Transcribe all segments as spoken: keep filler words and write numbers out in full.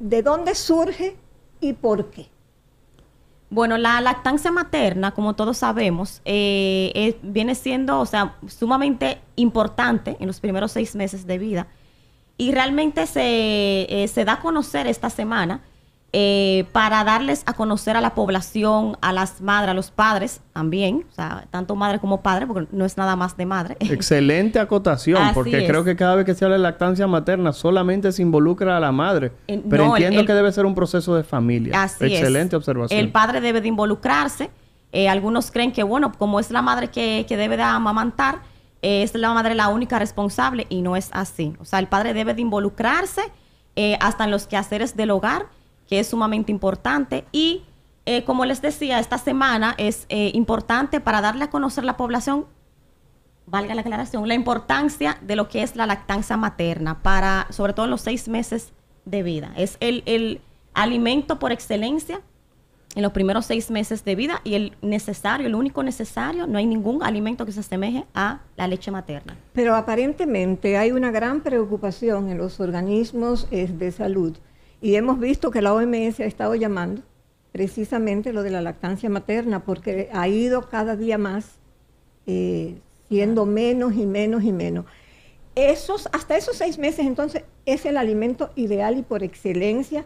¿De dónde surge y por qué? Bueno, la lactancia materna, como todos sabemos, eh, eh, viene siendo, o sea, sumamente importante en los primeros seis meses de vida. Y realmente se, eh, se da a conocer esta semana eh, para darles a conocer a la población, a las madres, a los padres también, o sea, tanto madre como padre, porque no es nada más de madre. Excelente acotación, Así porque es. creo que cada vez que se habla de lactancia materna solamente se involucra a la madre. Eh, pero no, el- entiendo el- que debe ser un proceso de familia. Así Excelente es. observación. El padre debe de involucrarse. Eh, algunos creen que, bueno, como es la madre que, que debe de amamantar, eh, es la madre la única responsable, y no es así. O sea, el padre debe de involucrarse eh, hasta en los quehaceres del hogar, que es sumamente importante. Y eh, como les decía, esta semana es eh, importante para darle a conocer a la población, valga la aclaración, la importancia de lo que es la lactancia materna, para, sobre todo en los seis meses de vida. Es el, el alimento por excelencia en los primeros seis meses de vida, y el necesario, el único necesario. No hay ningún alimento que se asemeje a la leche materna. Pero aparentemente hay una gran preocupación en los organismos eh, de salud, y hemos visto que la O M S ha estado llamando precisamente lo de la lactancia materna, porque ha ido cada día más eh, siendo menos y menos y menos. Esos, hasta esos seis meses, entonces, es el alimento ideal y por excelencia.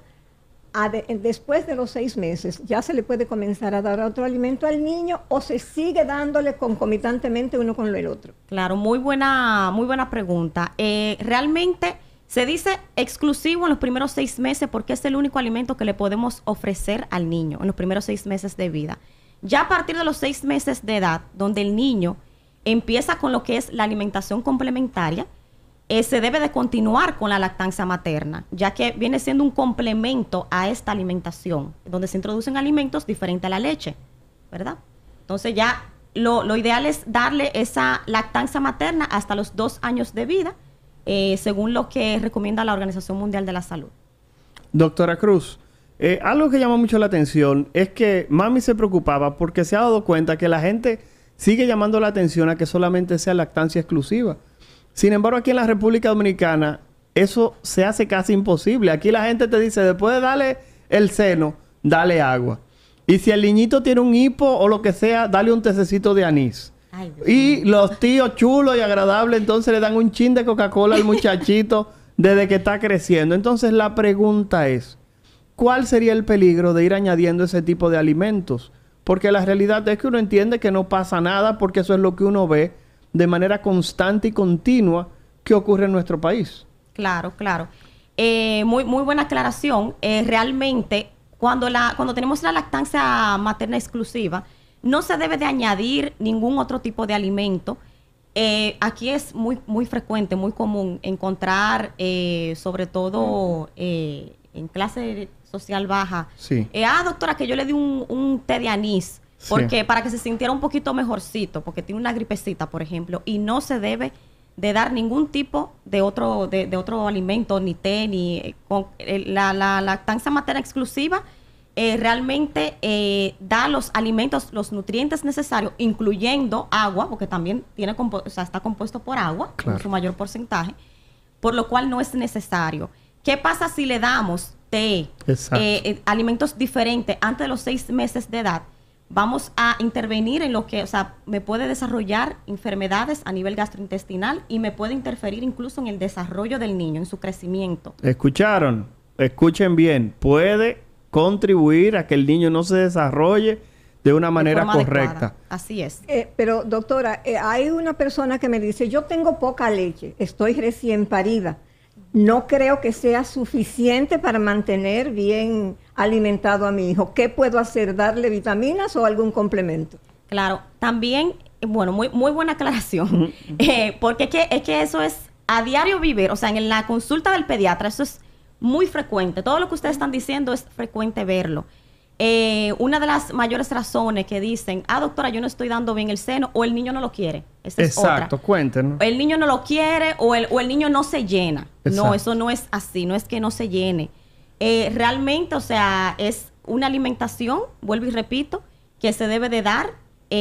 A de- después de los seis meses, ¿ya se le puede comenzar a dar otro alimento al niño, o se sigue dándole concomitantemente uno con el otro? Claro, muy buena, muy buena pregunta. Eh, realmente se dice exclusivo en los primeros seis meses porque es el único alimento que le podemos ofrecer al niño en los primeros seis meses de vida. Ya a partir de los seis meses de edad, donde el niño empieza con lo que es la alimentación complementaria, eh, se debe de continuar con la lactancia materna, ya que viene siendo un complemento a esta alimentación, donde se introducen alimentos diferentes a la leche, ¿verdad? Entonces ya lo, lo ideal es darle esa lactancia materna hasta los dos años de vida, eh, según lo que recomienda la Organización Mundial de la Salud. Doctora Cruz, eh, algo que llama mucho la atención es que mami se preocupaba porque se ha dado cuenta que la gente sigue llamando la atención a que solamente sea lactancia exclusiva. Sin embargo, aquí en la República Dominicana eso se hace casi imposible. Aquí la gente te dice, después de darle el seno, dale agua. Y si el niñito tiene un hipo o lo que sea, dale un tececito de anís. Ay, Dios Y los tíos chulos y agradables, entonces le dan un chin de Coca-Cola al muchachito desde que está creciendo. Entonces la pregunta es, ¿cuál sería el peligro de ir añadiendo ese tipo de alimentos? Porque la realidad es que uno entiende que no pasa nada, porque eso es lo que uno ve de manera constante y continua que ocurre en nuestro país. Claro, claro. Eh, muy, muy buena aclaración. Eh, realmente, cuando, la, cuando tenemos la lactancia materna exclusiva, no se debe de añadir ningún otro tipo de alimento. Eh, aquí es muy, muy frecuente, muy común encontrar, eh, sobre todo eh, en clase social baja, Sí. eh, ah, doctora, que yo le di un, un té de anís, Sí. porque para que se sintiera un poquito mejorcito, porque tiene una gripecita, por ejemplo, y no se debe de dar ningún tipo de otro, de, de otro alimento, ni té, ni eh, con, eh, la, la lactancia materna exclusiva eh, realmente eh, da los alimentos, los nutrientes necesarios, incluyendo agua, porque también tiene compo- o sea, está compuesto por agua, Claro. en su mayor porcentaje, por lo cual no es necesario. ¿Qué pasa si le damos té, Exacto. eh, eh, alimentos diferentes antes de los seis meses de edad? Vamos a intervenir en lo que, o sea, me puede desarrollar enfermedades a nivel gastrointestinal y me puede interferir incluso en el desarrollo del niño, en su crecimiento. ¿Escucharon? Escuchen bien. Puede contribuir a que el niño no se desarrolle de una manera de forma correcta. adecuada. Así es. Eh, pero doctora, eh, hay una persona que me dice, yo tengo poca leche, estoy recién parida, no creo que sea suficiente para mantener bien alimentado a mi hijo. ¿Qué puedo hacer? ¿Darle vitaminas o algún complemento? Claro, también, eh, bueno, muy, muy buena aclaración, eh, porque es que, es que eso es a diario vivir, o sea, en la consulta del pediatra, eso es muy frecuente. Todo lo que ustedes están diciendo es frecuente verlo. Eh, una de las mayores razones que dicen, ah, doctora, yo no estoy dando bien el seno, o el niño no lo quiere. Esa es Exacto, otra. cuéntenos. El niño no lo quiere o el, o el niño no se llena. Exacto. No, eso no es así, no es que no se llene. Eh, realmente, o sea, es una alimentación, vuelvo y repito, que se debe de dar,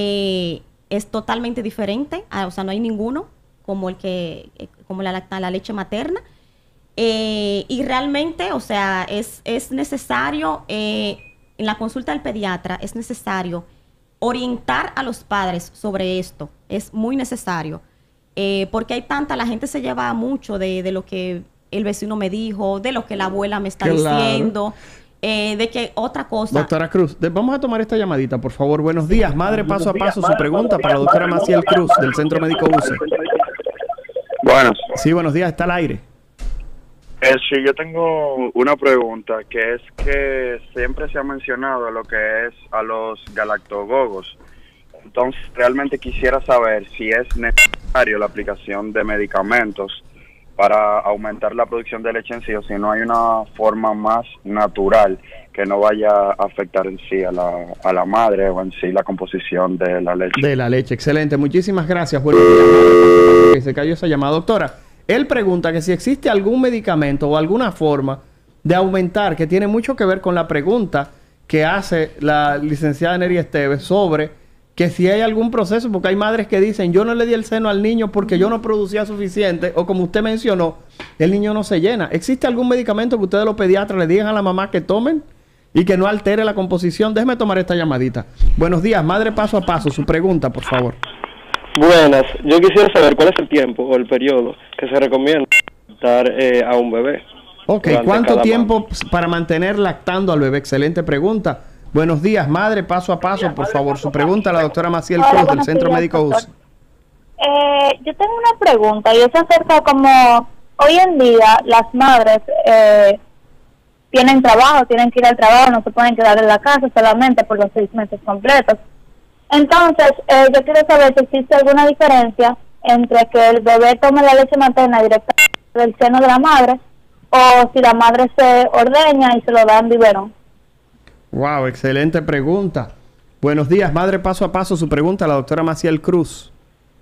eh, es totalmente diferente, ah, o sea, no hay ninguno como el que, eh, como la, lacta- la leche materna. Eh, y realmente, o sea, es, es necesario, eh, en la consulta del pediatra, es necesario orientar a los padres sobre esto. Es muy necesario. Eh, porque hay tanta, la gente se lleva mucho de, de lo que el vecino me dijo, de lo que la abuela me está Claro. diciendo, eh, de que otra cosa. Doctora Cruz, de- vamos a tomar esta llamadita, por favor. Buenos días, madre paso a paso. Su pregunta para la doctora Maciel Cruz, del Centro Médico U C E. Buenas. Sí, buenos días, está al aire. Eh, sí, yo tengo una pregunta, que es que siempre se ha mencionado lo que es a los galactogogos. Entonces, realmente quisiera saber si es necesario la aplicación de medicamentos para aumentar la producción de leche en sí, o si no hay una forma más natural que no vaya a afectar en sí a la, a la madre o en sí la composición de la leche. De la leche, excelente. Muchísimas gracias. Buenos días, madre. Porque se cayó esa llamada. Doctora, él pregunta que si existe algún medicamento o alguna forma de aumentar, que tiene mucho que ver con la pregunta que hace la licenciada Neri Esteves sobre que si hay algún proceso, porque hay madres que dicen, yo no le di el seno al niño porque yo no producía suficiente, o como usted mencionó, el niño no se llena. ¿Existe algún medicamento que ustedes los pediatras le digan a la mamá que tomen y que no altere la composición? Déjeme tomar esta llamadita. Buenos días, madre paso a paso. Su pregunta, por favor. Buenas, yo quisiera saber cuál es el tiempo o el periodo que se recomienda dar eh, a un bebé. Ok, durante ¿cuánto cada tiempo para mantener lactando al bebé? Excelente pregunta. Buenos días, madre, paso a paso, por favor. Su pregunta a la doctora Maciel Hola, Cruz, del buenos Centro días, Médico U C E. doctor. Eh, yo tengo una pregunta y es acerca como hoy en día las madres eh, tienen trabajo, tienen que ir al trabajo, no se pueden quedar en la casa solamente por los seis meses completos. Entonces, eh, yo quiero saber si existe alguna diferencia entre que el bebé tome la leche materna directamente del seno de la madre o si la madre se ordeña y se lo da en biberón. Wow, excelente pregunta. Buenos días, madre paso a paso. Su pregunta a la doctora Maciel Cruz.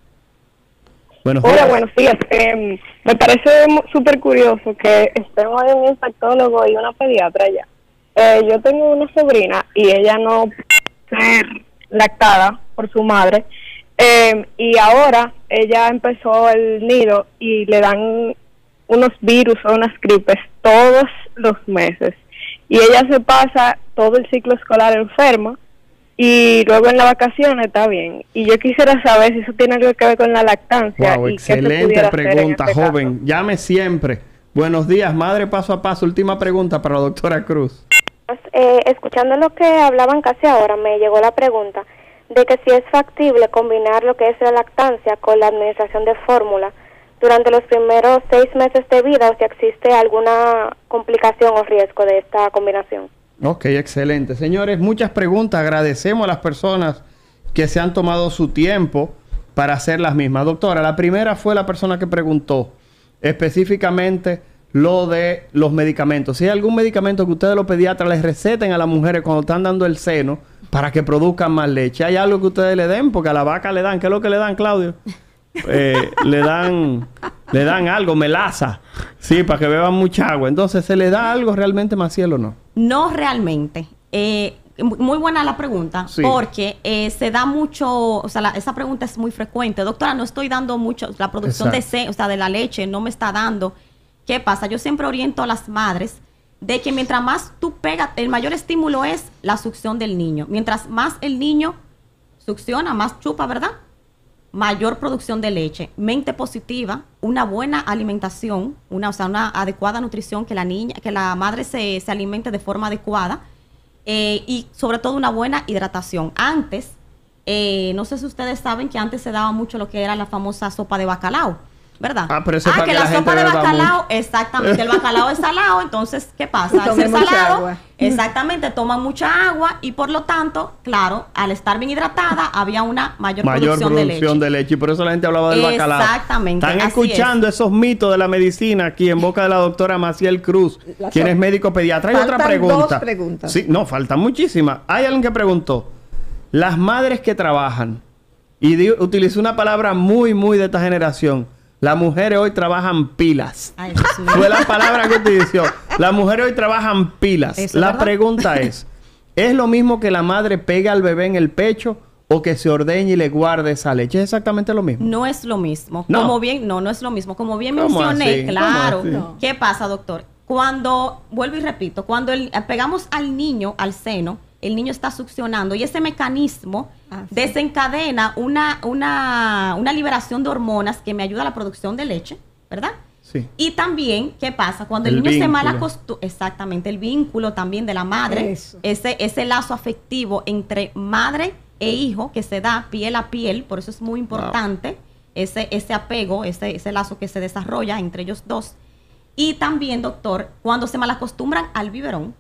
Buenos días. Hola, buenos días. Eh, me parece súper curioso que estemos en un infectólogo y una pediatra allá. Eh, yo tengo una sobrina y ella no puede ser lactada por su madre. Eh, y ahora ella empezó el nido y le dan unos virus o unas gripes todos los meses. Y ella se pasa todo el ciclo escolar enferma y luego en las vacaciones está bien. Y yo quisiera saber si eso tiene algo que ver con la lactancia. Wow, y qué se excelente pudiera hacer en pregunta, este caso. joven. Llame siempre. Buenos días, madre paso a paso. Última pregunta para la doctora Cruz. Eh, escuchando lo que hablaban casi ahora, me llegó la pregunta de que si es factible combinar lo que es la lactancia con la administración de fórmula durante los primeros seis meses de vida, o si existe alguna complicación o riesgo de esta combinación. Ok, excelente. Señores, muchas preguntas. Agradecemos a las personas que se han tomado su tiempo para hacer las mismas. Doctora, la primera fue la persona que preguntó específicamente lo de los medicamentos. Si hay algún medicamento que ustedes los pediatras les receten a las mujeres cuando están dando el seno para que produzcan más leche, ¿hay algo que ustedes le den? Porque a la vaca le dan. ¿Qué es lo que le dan, Claudio? Eh, le dan le dan algo, melaza, sí, para que beban mucha agua. Entonces, ¿se le da algo realmente, Maciel, o no? No realmente. Eh, muy buena la pregunta, Sí. porque eh, se da mucho, o sea, la- esa pregunta es muy frecuente. Doctora, no estoy dando mucho, la producción de, Exacto. se, o sea, de la leche no me está dando. ¿Qué pasa? Yo siempre oriento a las madres de que mientras más tú pegas, el mayor estímulo es la succión del niño. Mientras más el niño succiona, más chupa, ¿verdad? Mayor producción de leche, mente positiva, una buena alimentación, una, o sea, una adecuada nutrición, que la niña, que la madre se, se alimente de forma adecuada, eh, y sobre todo una buena hidratación. Antes, eh, no sé si ustedes saben que antes se daba mucho lo que era la famosa sopa de bacalao, ¿verdad? Ah, pero eso es para que que la, la gente sopa de beba bacalao, mucho. exactamente, el bacalao es salado, entonces, ¿qué pasa? Al Tome ser mucha salado, agua. exactamente, toman mucha agua y por lo tanto, claro, al estar bien hidratada, había una mayor, Mayor producción, producción de de leche. leche. Y por eso la gente hablaba del bacalao. Exactamente, Están así escuchando esos mitos de la medicina aquí en boca de la doctora Maciel Cruz, La quien so- es médico pediatra. Hay otra Faltan pregunta. dos preguntas. Sí, no, faltan muchísimas. Hay alguien que preguntó, las madres que trabajan, y di- utilizó una palabra muy, muy de esta generación, las mujeres hoy trabajan pilas. Ay, Dios mío. Fue la palabra que utilizó. Las mujeres hoy trabajan pilas. Eso es La verdad. pregunta es, ¿es lo mismo que la madre pega al bebé en el pecho o que se ordeñe y le guarde esa leche. ¿Es exactamente lo mismo? No es lo mismo. No. Como bien, no, no es lo mismo. Como bien ¿Cómo mencioné, así? claro. ¿Cómo así? ¿Qué pasa, doctor? Cuando, vuelvo y repito, cuando el- pegamos al niño al seno, el niño está succionando y ese mecanismo Ah, sí. desencadena una, una, una liberación de hormonas que me ayuda a la producción de leche, ¿verdad? Sí. Y también, ¿qué pasa? Cuando El el, niño se vínculo. malacostumbra, exactamente, el vínculo también de la madre, Eso. ese, ese lazo afectivo entre madre e hijo que se da piel a piel, por eso es muy importante ese, ese apego, ese, ese lazo que se desarrolla entre ellos dos. Y también, doctor, cuando se malacostumbran al biberón,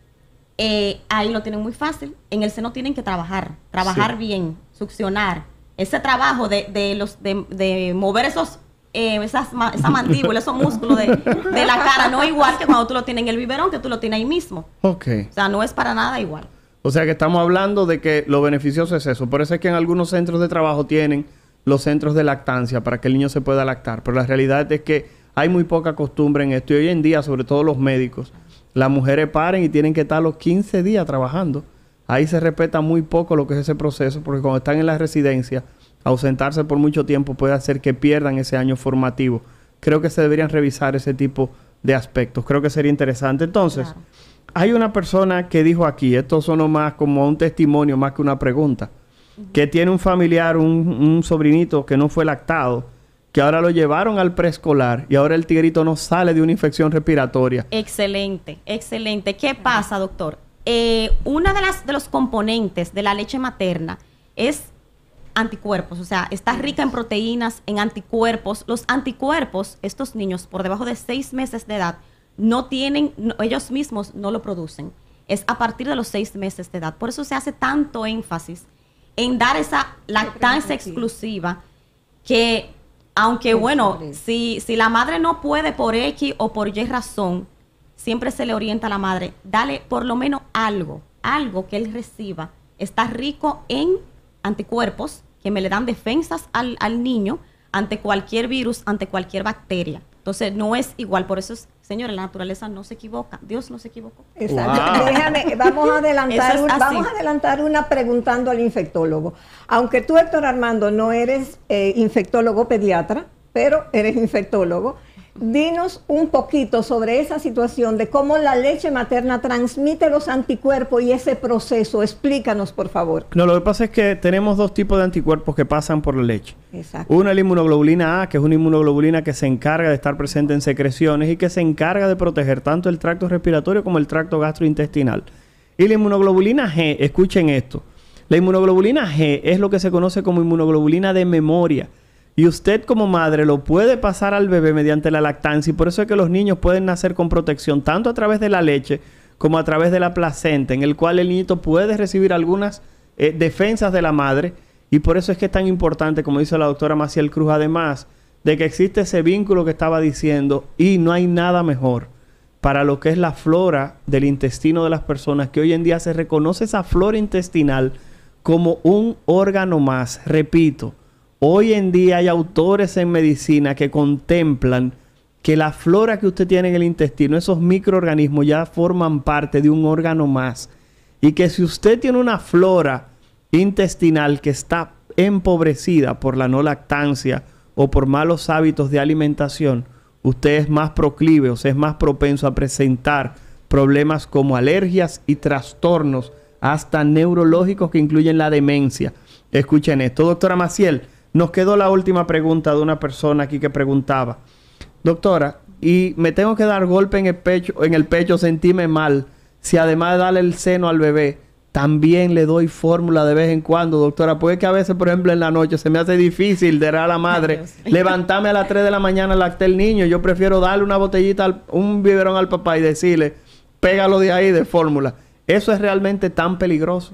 eh, ahí lo tienen muy fácil. En el seno tienen que trabajar, trabajar Sí. bien, succionar. Ese trabajo de, de los de, de mover esos eh, esas, ma- esa mandíbula, esos músculos de, de la cara, no igual que cuando tú lo tienes en el biberón, que tú lo tienes ahí mismo. Ok. O sea, no es para nada igual. O sea que estamos hablando de que lo beneficioso es eso. Por eso es que en algunos centros de trabajo tienen los centros de lactancia para que el niño se pueda lactar. Pero la realidad es que hay muy poca costumbre en esto. Y hoy en día, sobre todo los médicos, las mujeres paren y tienen que estar los quince días trabajando. Ahí se respeta muy poco lo que es ese proceso, porque cuando están en la residencia, ausentarse por mucho tiempo puede hacer que pierdan ese año formativo. Creo que se deberían revisar ese tipo de aspectos. Creo que sería interesante. Entonces, Claro. hay una persona que dijo aquí, esto sonó más como un testimonio más que una pregunta, que tiene un familiar, un, un sobrinito que no fue lactado, que ahora lo llevaron al preescolar y ahora el tigrito no sale de una infección respiratoria. Excelente, excelente. ¿Qué pasa, doctor? Eh, una de las de los componentes de la leche materna es anticuerpos, o sea, está rica en proteínas, en anticuerpos. Los anticuerpos, estos niños por debajo de seis meses de edad, no tienen, no- ellos mismos no lo producen. Es a partir de los seis meses de edad. Por eso se hace tanto énfasis en dar esa lactancia exclusiva que, aunque Por bueno, sobre eso. si, si la madre no puede por X o por Y razón, siempre se le orienta a la madre, dale por lo menos algo, algo que él reciba. Está rico en anticuerpos que me le dan defensas al, al niño ante cualquier virus, ante cualquier bacteria. Entonces, no es igual. Por eso, es, señores, la naturaleza no se equivoca. Dios no se equivocó. Exacto. Wow. Déjame, vamos a adelantar, Eso un- es así. vamos a adelantar una preguntando al infectólogo. Aunque tú, Héctor Armando, no eres eh, infectólogo pediatra, pero eres infectólogo, dinos un poquito sobre esa situación de cómo la leche materna transmite los anticuerpos y ese proceso. Explícanos, por favor. No, lo que pasa es que tenemos dos tipos de anticuerpos que pasan por la leche. Exacto. Una es la inmunoglobulina A, que es una inmunoglobulina que se encarga de estar presente en secreciones y que se encarga de proteger tanto el tracto respiratorio como el tracto gastrointestinal. Y la inmunoglobulina G, escuchen esto, la inmunoglobulina G es lo que se conoce como inmunoglobulina de memoria. Y usted como madre lo puede pasar al bebé mediante la lactancia y por eso es que los niños pueden nacer con protección tanto a través de la leche como a través de la placenta, en el cual el niñito puede recibir algunas eh, defensas de la madre. Y por eso es que es tan importante, como dice la doctora Maciel Cruz, además de que existe ese vínculo que estaba diciendo, y no hay nada mejor para lo que es la flora del intestino de las personas, que hoy en día se reconoce esa flora intestinal como un órgano más. Repito, hoy en día hay autores en medicina que contemplan que la flora que usted tiene en el intestino, esos microorganismos ya forman parte de un órgano más. Y que si usted tiene una flora intestinal que está empobrecida por la no lactancia o por malos hábitos de alimentación, usted es más proclive, o sea, es más propenso a presentar problemas como alergias y trastornos hasta neurológicos que incluyen la demencia. Escuchen esto, doctora Maciel. Nos quedó la última pregunta de una persona aquí que preguntaba, doctora, y me tengo que dar golpe en el pecho, en el pecho, sentirme mal, si además de darle el seno al bebé, también le doy fórmula de vez en cuando, doctora, porque que a veces, por ejemplo, en la noche se me hace difícil de dar a la madre, levantarme a las tres de la mañana a lactar el niño, yo prefiero darle una botellita, al, un biberón al papá y decirle, pégalo de ahí de fórmula. ¿Eso es realmente tan peligroso?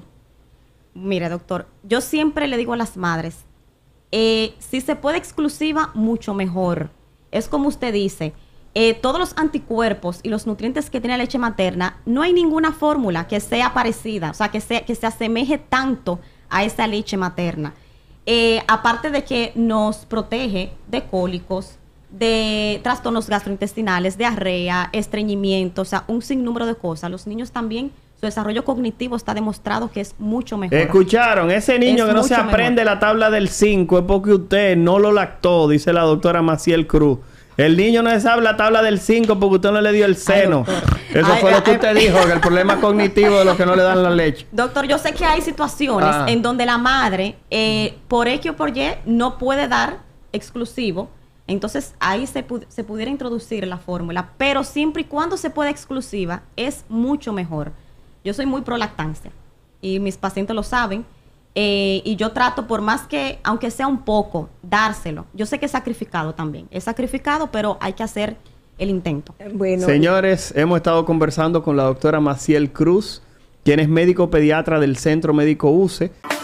Mire, doctor, yo siempre le digo a las madres, eh, si se puede exclusiva, mucho mejor. Es como usted dice, eh, todos los anticuerpos y los nutrientes que tiene la leche materna, no hay ninguna fórmula que sea parecida, o sea, que, sea, que se asemeje tanto a esa leche materna. Eh, aparte de que nos protege de cólicos, de trastornos gastrointestinales, diarrea, estreñimiento, o sea, un sinnúmero de cosas. Los niños también su desarrollo cognitivo está demostrado que es mucho mejor. Escucharon, ese niño Es que no se mucho aprende mejor. la tabla del cinco es porque usted no lo lactó, dice la doctora Maciel Cruz. El niño no sabe la tabla del cinco porque usted no le dio el seno. Ay, Eso Ay, fue ay, lo que ay. usted dijo, que el problema cognitivo de los que no le dan la leche. Doctor, yo sé que hay situaciones Ah. en donde la madre, eh, por X o por Y, no puede dar exclusivo. Entonces, ahí se, pu- se pudiera introducir la fórmula. Pero siempre y cuando se pueda exclusiva, es mucho mejor. Yo soy muy pro lactancia. Y mis pacientes lo saben. Eh, y yo trato, por más que, aunque sea un poco, dárselo. Yo sé que es sacrificado también. Es sacrificado, pero hay que hacer el intento. Bueno, Señores, hemos estado conversando con la doctora Maciel Cruz, quien es médico pediatra del Centro Médico U C E.